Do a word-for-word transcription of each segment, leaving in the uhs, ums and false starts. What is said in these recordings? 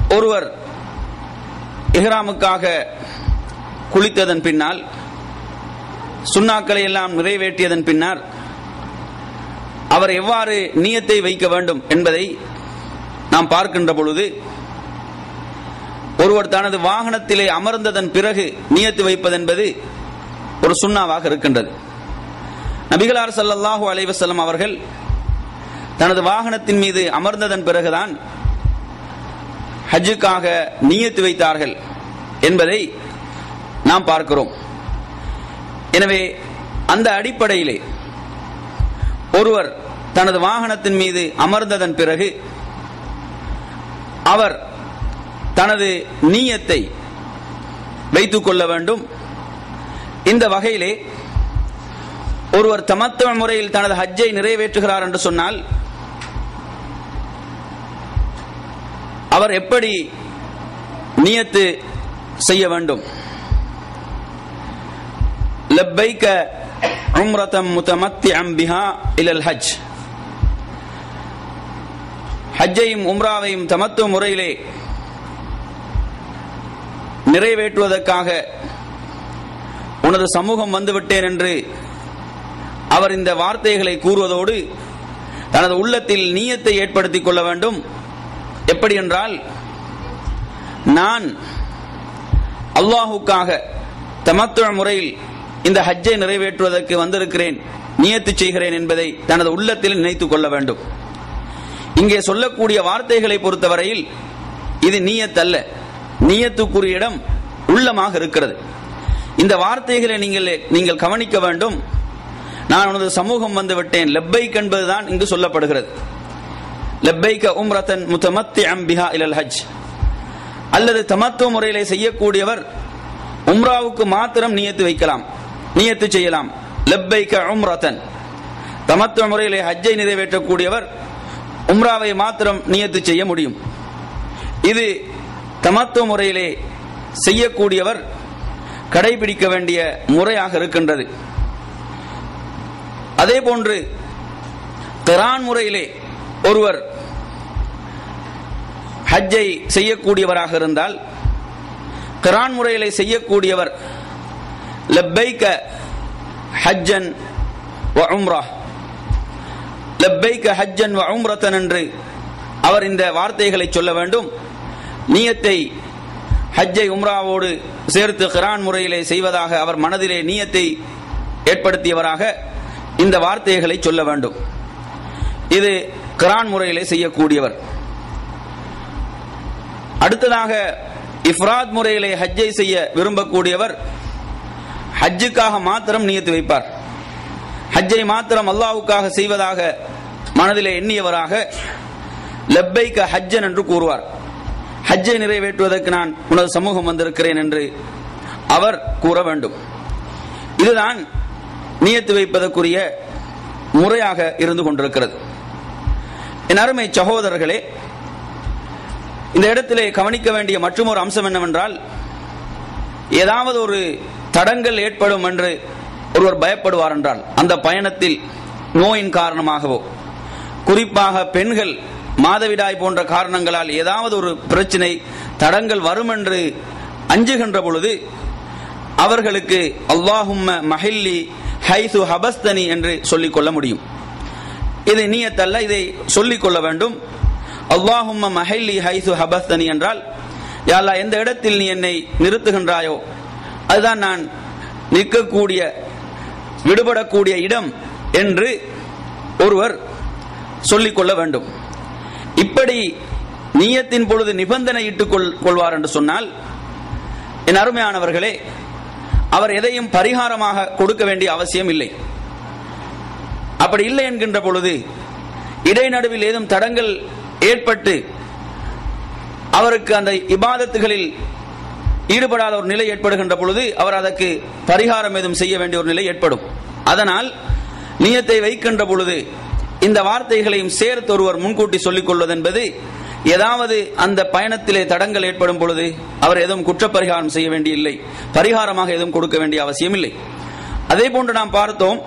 ஒருவர் இஹ்ராமுக்காக குளித்ததன் பின்னால் சுன்னாக்களை எல்லாம் நிறைவேற்றியதன் பின்னர் அவர் எவ்வாறு நியத்தை வைக்க வேண்டும் என்பதை நாம் பார்க்கின்ற பொழுது, ஒருவர் தனது வாகனத்திலே அமர்ந்ததன் பிறகு நியத்து வைப்பதென்பது ஒரு சுன்னாவாக இருக்கின்றது. நபிகளார் ஸல்லல்லாஹு அலைஹி வஸல்லம் அவர்கள் தனது வாகனத்தின் மீது அமர்ந்ததன் பிறகுதான் ஹஜ்ஜுக்காக நியத்து வைத்தார்கள் என்பதை நாம் பார்க்கிறோம். எனவே அந்த அடிப்படையிலே ஒருவர் தனது வாகனத்தின் மீது அமர்ந்ததன் பிறகு அவர் தனது நியத்தை வைத்துக் கொள்ள வேண்டும். இந்த வகையிலே ஒருவர் தமத்துவ முறையில் தனது ஹஜ்ஜை நிறைவேற்றுகிறார் என்று சொன்னால் அவர் எப்படி நியத்து செய்ய வேண்டும்? லப்பைக உம்ரத்தம் முத்தமத்திஅம் பிஹா இலல் ஹஜ், ஹஜ்ஜையும் உம்ராவையும் தமத்துவ முறையிலே நிறைவேற்றுவதற்காக உனது சமூகம் வந்துவிட்டேன் என்று அவர் இந்த வார்த்தைகளை கூறுவதோடு தனது உள்ளத்தில் நியத்தை ஏற்படுத்திக் கொள்ள வேண்டும். எப்படி என்றால், நான் அல்லாஹுக்காக தமத்துவ முறையில் இந்த ஹஜ்ஜை நிறைவேற்றுவதற்கு வந்திருக்கிறேன், நியத்து செய்கிறேன் என்பதை தனது உள்ளத்தில் நினைத்துக் கொள்ள வேண்டும். இங்கே சொல்லக்கூடிய வார்த்தைகளை பொறுத்தவரையில் இது நியத் அல்ல, நியத்துக்குரிய இடம் உள்ளமாக இருக்கிறது. இந்த வார்த்தைகளை நீங்கள் நீங்கள் கவனிக்க வேண்டும். நான் உனது சமூகம் வந்து விட்டேன், லப்பைக் என்பதுதான் இங்கு சொல்லப்படுகிறது. லப்பைக உம்ரத்தன் முத்தமத்திஅம் பிஹா இலல் ஹஜ். அல்லது தமத்துவ முறையிலே செய்யக்கூடியவர் உம்ராவுக்கு மாத்திரம் நியத்து வைக்கலாம், நியத்து செய்யலாம். லப்பைக உம்ரத்தன், தமத்துவ முறையிலே ஹஜ்ஜை நிறைவேற்றக்கூடியவர் உம்ராவை மாத்திரம் நியத்து செய்ய முடியும். இது தமத்துவ முறையிலே செய்யக்கூடியவர் கடைபிடிக்க வேண்டிய முறையாக இருக்கின்றது. அதே போன்று கிரான் முறையிலே ஒருவர் ஹஜ்ஜை செய்யக்கூடியவராக இருந்தால், கிரான் முறையிலே செய்யக்கூடியவர் லப்பைக ஹஜ்ஜன் வ உம்ரா, லப்பைக ஹஜ்ஜன் வ உம்ரத்தன் என்று அவர் இந்த வார்த்தைகளை சொல்ல வேண்டும். நியத்தை ஹஜ்ஜை உம்ராவோடு சேர்த்து கிரான் முறையிலே செய்வதாக அவர் மனதிலே நியத்தை ஏற்படுத்தியவராக இந்த வார்த்தைகளை சொல்ல வேண்டும். இது கிரான் முறையிலே செய்யக்கூடியவர். அடுத்ததாக இஃப்ராத் முறையிலே ஹஜ்ஜை செய்ய விரும்பக்கூடியவர் ஹஜ்ஜுக்காக மாத்திரம் நியத்து வைப்பார். ஹஜ்ஜை மாத்திரம் அல்லாஹ்வுக்காக செய்வதாக மனதிலே எண்ணியவராக லப்பைக ஹஜ்ஜன் என்று கூறுவார். ஹஜ்ஜை நிறைவேற்றுவதற்கு நான் உனது சமூகம் வந்திருக்கிறேன் என்று அவர் கூற வேண்டும். இதுதான் நியத்து வைப்பதற்குரிய முறையாக இருந்து கொண்டிருக்கிறது. என் அருமை சகோதரர்களே, இந்த இடத்திலே கவனிக்க வேண்டிய மற்றொரு அம்சம் என்னவென்றால், ஏதாவது ஒரு தடங்கல் ஏற்படும் என்று ஒருவர் பயப்படுவார் என்றால், அந்த பயணத்தில் நோயின் காரணமாகவோ, குறிப்பாக பெண்கள் மாதவிடாய் போன்ற காரணங்களால் ஏதாவது ஒரு பிரச்சனை தடங்கள் வரும் என்று அஞ்சுகின்ற பொழுது அவர்களுக்கு அல்லாஹும்ம மஹில்லி ஹைசு ஹபஸ்தனி என்று சொல்லிக் கொள்ள முடியும். இது நியத்தல்ல, இதை சொல்லிக் கொள்ள வேண்டும். அல்லாஹும்ம மஹில்லி ஹைசு ஹபஸ்தனி என்றால், யா அல்லாஹ், எந்த இடத்தில் நீ என்னை நிறுத்துகின்றாயோ அதுதான் நான் நிற்கக்கூடிய விடுபடக்கூடிய இடம் என்று ஒருவர் சொல்லிக் கொள்ள வேண்டும். இப்படி நியத்தின் பொழுது நிபந்தனை இட்டுக் கொள்வார் என்று சொன்னால், என் அருமையானவர்களே, அவர் எதையும் பரிகாரமாக கொடுக்க வேண்டிய அவசியம் இல்லை. அப்படி இல்லை என்கின்ற பொழுது இடைநடுவில் ஏதும் தடங்கள் ஏற்பட்டு அவருக்கு அந்த இபாதத்துகளில் ஈடுபடாத ஒரு நிலை ஏற்படுகின்ற பொழுது அவர் அதற்கு பரிகாரம் ஏதும் செய்ய வேண்டிய ஒரு நிலை ஏற்படும். அதனால் நியத்தை வைக்கின்ற பொழுது இந்த வார்த்தைகளையும் சேர்த்து ஒருவர் முன்கூட்டி சொல்லிக் கொள்வது என்பது, ஏதாவது அந்த பயணத்திலே தடங்கள் ஏற்படும் பொழுது அவர் எதுவும் குற்றப்பரிகாரம் செய்ய வேண்டிய இல்லை, பரிகாரமாக எதுவும் கொடுக்க வேண்டிய அவசியம் இல்லை. அதே போன்று நாம் பார்த்தோம்,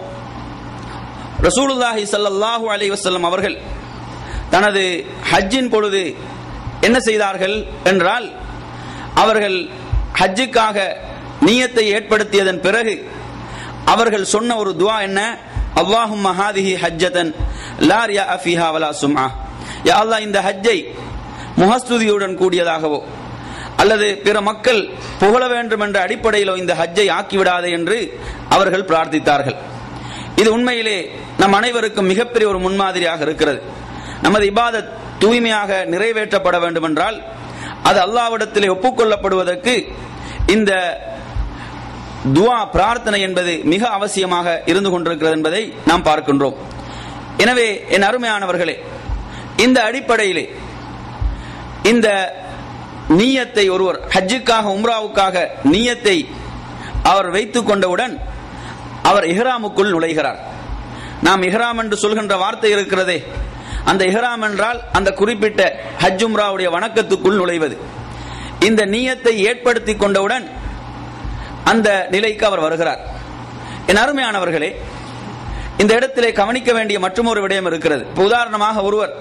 ரசூலுல்லாஹி ஸல்லல்லாஹு அலைஹி வஸல்லம் அவர்கள் தனது ஹஜ்ஜின் பொழுது என்ன செய்தார்கள் என்றால், அவர்கள் ஹஜ்ஜுக்காக நியத்தை ஏற்படுத்தியதன் பிறகு அவர்கள் சொன்ன ஒரு துஆ என்ன? அல்லாஹும்ம ஹாதிஹி ஹஜ்ஜதன் லா ரியா ஃபீஹா வலா சும்ஆ. யா அல்லாஹ், இந்த ஹஜ்ஜை முஹஸ்துதியுடன் கூடியதாகவோ அல்லது பிற மக்கள் புகழ வேண்டும் என்ற அடிப்படையிலோ இந்த ஹஜ்ஜை ஆக்கிவிடாதே என்று அவர்கள் பிரார்த்தித்தார்கள். இது உண்மையிலே நம் அனைவருக்கும் மிகப்பெரிய ஒரு முன்மாதிரியாக இருக்கிறது. நமது இபாதத் தூய்மையாக நிறைவேற்றப்பட வேண்டும் என்றால் அது அல்லாஹ்விடத்திலே ஒப்புக்கொள்ளப்படுவதற்கு இந்த துஆ பிரார்த்தனை என்பது மிக அவசியமாக இருந்து கொண்டிருக்கிறது என்பதை நாம் பார்க்கின்றோம். எனவே என் அருமையானவர்களே, இந்த அடிப்படையிலே இந்த நியத்தை ஒருவர் ஹஜ்ஜுக்காக உம்ராவுக்காக நியத்தை அவர் வைத்துக் கொண்டவுடன் அவர் இஹ்ராமுக்குள் நுழைகிறார். நாம் இஹ்ராம் என்று சொல்கின்ற வார்த்தை இருக்கிறதே, அந்த இஹ்ராம் என்றால் அந்த குறிப்பிட்ட ஹஜ் உம்ராவுடைய வணக்கத்துக்குள் நுழைவது. இந்த நியத்தை ஏற்படுத்தி கொண்டவுடன் அந்த நிலைக்கு அவர் வருகிறார். என் அருமையானவர்களே, இந்த இடத்திலே கவனிக்க வேண்டிய மற்றொரு விடயம் இருக்கிறது. உதாரணமாக ஒருவர்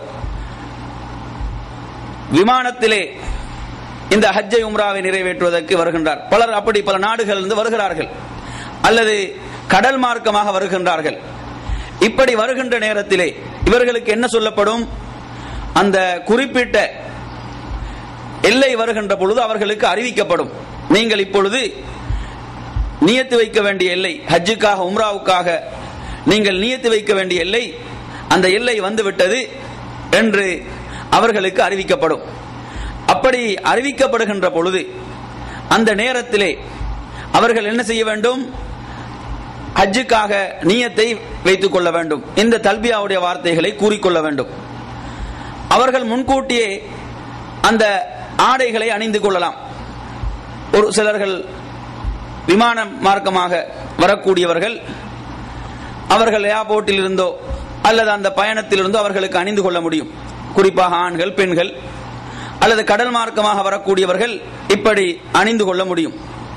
விமானத்திலே இந்த ஹஜ்ஜை உம்ராவை நிறைவேற்றுவதற்கு வருகின்றார். பலர் அப்படி பல நாடுகளிலிருந்து வருகிறார்கள், அல்லது கடல் மார்க்கமாக வருகின்றார்கள். இப்படி வருகின்ற நேரத்திலே இவர்களுக்கு என்ன சொல்லப்படும்? அந்த குறிப்பிட்ட எல்லை வருகின்ற பொழுது அவர்களுக்கு அறிவிக்கப்படும், நீங்கள் இப்பொழுது நியத்து வைக்க வேண்டிய எல்லை, ஹஜ்ஜுக்காக உம்ராவுக்காக நீங்கள் நியத்து வைக்க வேண்டிய எல்லை, அந்த எல்லை வந்துவிட்டது என்று அவர்களுக்கு அறிவிக்கப்படும். அப்படி அறிவிக்கப்படுகின்ற பொழுது அந்த நேரத்திலே அவர்கள் என்ன செய்ய வேண்டும்? ஹஜ்ஜுக்காக நியத்தை வைத்துக் கொள்ள வேண்டும். இந்த தல்பியாவுடைய வார்த்தைகளை கூறிக்கொள்ள வேண்டும். அவர்கள் முன்கூட்டியே அந்த ஆடைகளை அணிந்து கொள்ளலாம். ஒரு சிலர்கள் விமான மார்க்கமாக வரக்கூடியவர்கள் அவர்கள் ஏர்போர்ட்டில் இருந்தோ அல்லது அந்த பயணத்தில் இருந்தோ அவர்களுக்கு அணிந்து கொள்ள முடியும். குறிப்பாக ஆண்கள், பெண்கள் அல்லது கடல் மார்க்கமாக வரக்கூடியவர்கள் இப்படி அணிந்து கொள்ள முடியும்.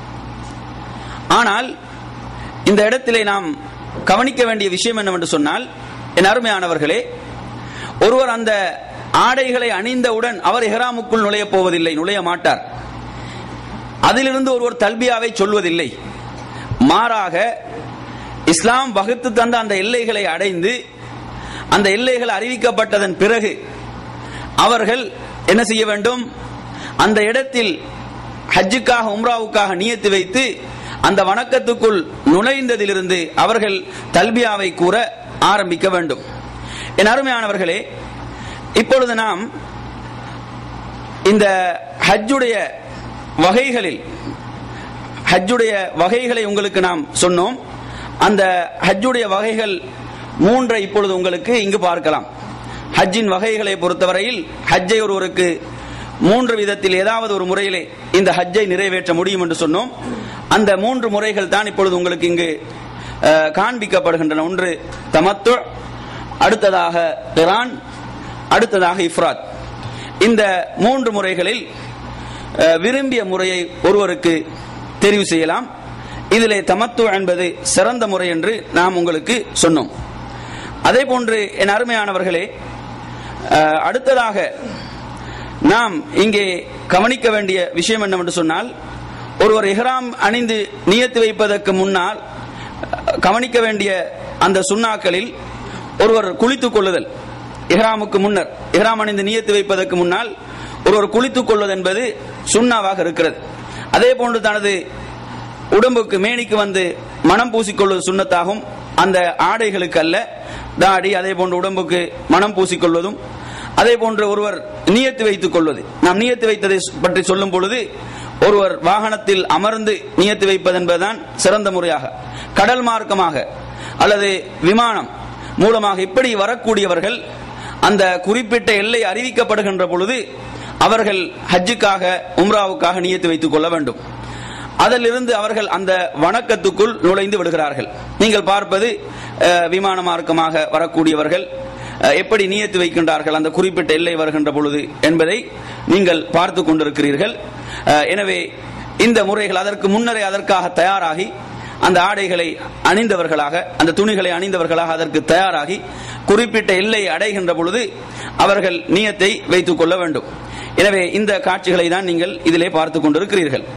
ஆனால் இந்த இடத்திலே நாம் கவனிக்க வேண்டிய விஷயம் என்னவென்று சொன்னால், என் அருமையானவர்களே, ஒருவர் அந்த ஆடைகளை அணிந்தவுடன் அவர் இஹ்ராமுக்குள் நுழைய போவதில்லை, நுழைய மாட்டார். அதிலிருந்து ஒருவர் தல்பியாவை சொல்வதில்லை. மாறாக இஸ்லாம் வகுத்து தந்த அந்த எல்லைகளை அடைந்து அந்த எல்லைகள் அறிவிக்கப்பட்டதன் பிறகு அவர்கள் என்ன செய்ய வேண்டும்? அந்த இடத்தில் ஹஜ்ஜுக்காக உம்ராவுக்காக நியத்து வைத்து அந்த வணக்கத்துக்குள் நுழைந்ததிலிருந்து அவர்கள் தல்பியாவை கூற ஆரம்பிக்க வேண்டும். என் அருமையானவர்களே, இப்பொழுது நாம் இந்த ஹஜ்ஜுடைய வகைகளில் ஹஜ்ஜுடைய வகைகளை உங்களுக்கு நாம் சொன்னோம். அந்த ஹஜ்ஜுடைய வகைகள் மூன்றை இப்பொழுது உங்களுக்கு இங்கு பார்க்கலாம். ஹஜ்ஜின் வகைகளை பொறுத்தவரையில் ஹஜ்ஜை ஒருவருக்கு மூன்று விதத்தில் ஏதாவது ஒரு முறையிலே இந்த ஹஜ்ஜை நிறைவேற்ற முடியும் என்று சொன்னோம். அந்த மூன்று முறைகள் தான் இப்பொழுது உங்களுக்கு இங்கு காண்பிக்கப்படுகின்றன. ஒன்று தமத்து, அடுத்ததாக கிரான், அடுத்ததாக இஃப்ராத். இந்த மூன்று முறைகளில் விரும்பிய முறையை ஒருவருக்கு தெரிவு செய்யலாம். இதிலே தமத்து என்பது சிறந்த முறை என்று நாம் உங்களுக்கு சொன்னோம். அதே போன்று என் அருமையானவர்களே, அடுத்ததாக நாம் இங்கே கவனிக்க வேண்டிய விஷயம் என்னவென்று சொன்னால், ஒருவர் இஹ்ராம் அணிந்து நியத்து வைப்பதற்கு முன்னால் கவனிக்க வேண்டிய அந்த சுன்னாக்களில் ஒருவர் குளித்துக் கொள்ளுதல். இஹ்ராமுக்கு முன்னர், இஹ்ராம் அணிந்து நியத்து வைப்பதற்கு முன்னால் ஒருவர் குளித்துக் கொள்வது என்பது சுன்னாவாக இருக்கிறது. அதே போன்று தனது உடம்புக்கு மேனிக்கு வந்து மனம் பூசிக்கொள்வது சுன்னத்தாகும். அந்த ஆடைகளுக்கு அல்ல, தாடி அதே போன்று உடம்புக்கு மனம் பூசிக்கொள்வதும், அதே போன்று ஒருவர் நியத்து வைத்துக் கொள்வது. நாம் நியத்து வைத்ததை பற்றி சொல்லும் பொழுது ஒருவர் வாகனத்தில் அமர்ந்து நியத்து வைப்பது என்பதுதான் சிறந்த முறையாக, கடல் மார்க்கமாக அல்லது விமானம் மூலமாக இப்படி வரக்கூடியவர்கள் அந்த குறிப்பிட்ட எல்லை அறிவிக்கப்படுகின்ற பொழுது அவர்கள் ஹஜ்ஜுக்காக உம்ராவுக்காக நியத்து வைத்துக் கொள்ள வேண்டும். அதிலிருந்து அவர்கள் அந்த வணக்கத்துக்குள் நுழைந்து விடுகிறார்கள். நீங்கள் பார்ப்பது விமான மார்க்கமாக வரக்கூடியவர்கள் எப்படி நியத்து வைக்கின்றார்கள் அந்த குறிப்பிட்ட எல்லை வருகின்ற பொழுது என்பதை நீங்கள் பார்த்து கொண்டிருக்கிறீர்கள். எனவே இந்த முறைகள் அதற்கு முன்னரே அதற்காக தயாராகி அந்த ஆடைகளை அணிந்தவர்களாக, அந்த துணிகளை அணிந்தவர்களாக அதற்கு தயாராகி குறிப்பிட்ட எல்லை அடைகின்ற பொழுது அவர்கள் நியத்தை வைத்துக் கொள்ள வேண்டும். எனவே இந்த காட்சிகளை தான் நீங்கள் இதிலே பார்த்துக் கொண்டிருக்கிறீர்கள்.